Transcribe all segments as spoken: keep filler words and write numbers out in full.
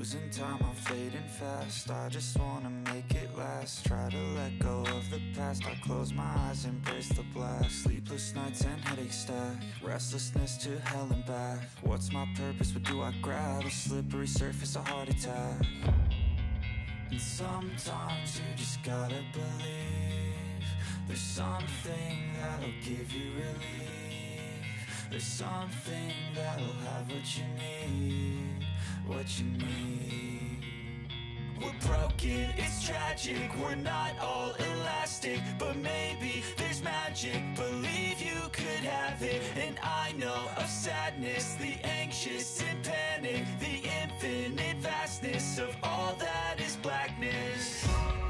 Losing time, I'm fading fast. I just wanna make it last. Try to let go of the past. I close my eyes, embrace the blast. Sleepless nights and headaches stack. Restlessness to hell and back. What's my purpose? What do I grab? A slippery surface, a heart attack. And sometimes you just gotta believe there's something that'll give you relief. There's something that'll have what you need, what you need. We're broken, it's tragic, we're not all elastic, but maybe there's magic. Believe you could have it. And I know of sadness, the anxious and panic, the infinite vastness of all that is blackness.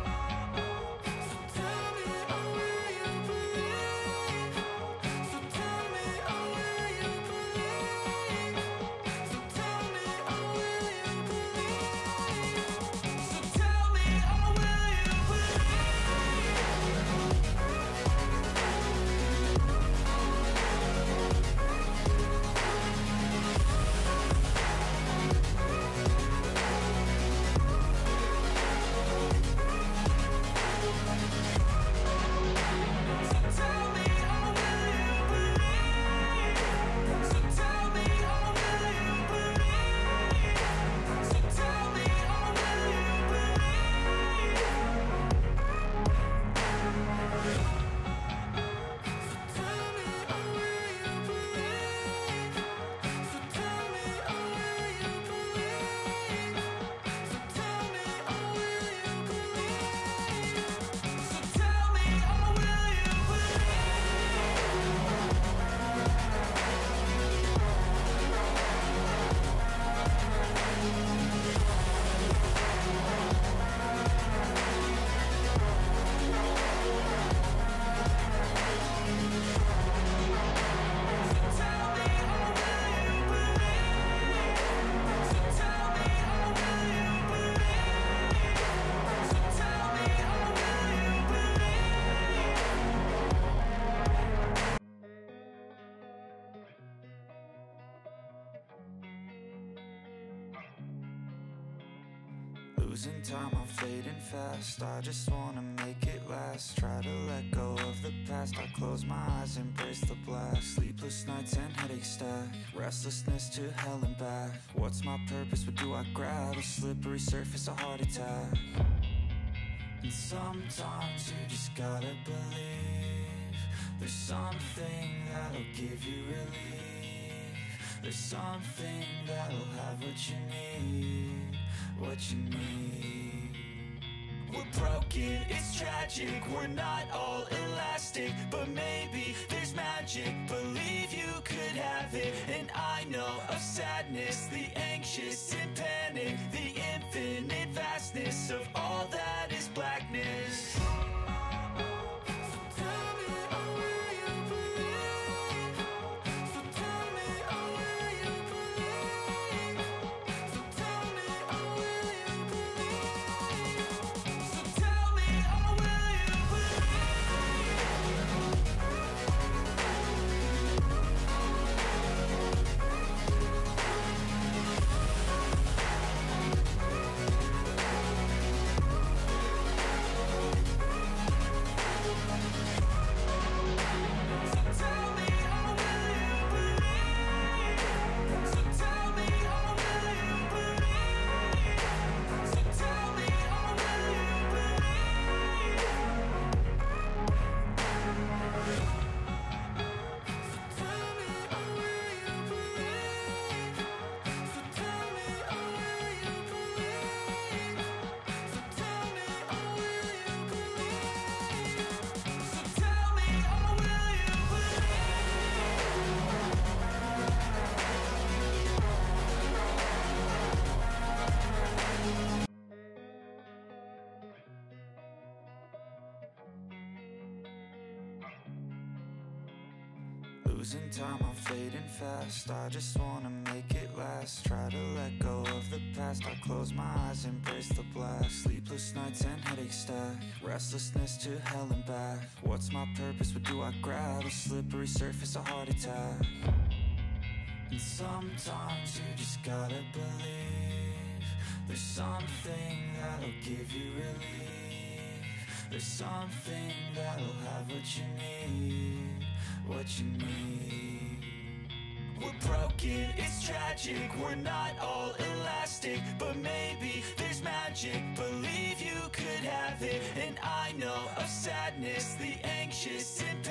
Losing time, I'm fading fast. I just wanna make it last. Try to let go of the past. I close my eyes, embrace the blast. Sleepless nights and headaches stack. Restlessness to hell and back. What's my purpose? What do I grab? A slippery surface, a heart attack. And sometimes you just gotta believe there's something that'll give you relief. There's something that'll have what you need, what you need. We're broken, it's tragic, we're not all elastic, but maybe there's magic. Believe you could have it. And I know of sadness, the anxious and panic, the infinite vastness of all that is blackness. Losing time, I'm fading fast. I just wanna make it last. Try to let go of the past. I close my eyes, embrace the blast. Sleepless nights and headaches stack. Restlessness to hell and back. What's my purpose? What do I grab? A slippery surface, a heart attack. And sometimes you just gotta believe There's something that'll give you relief. There's something that'll have what you need, what you need. We're broken, it's tragic, we're not all elastic, but maybe there's magic, believe you could have it. And I know of sadness, the anxious and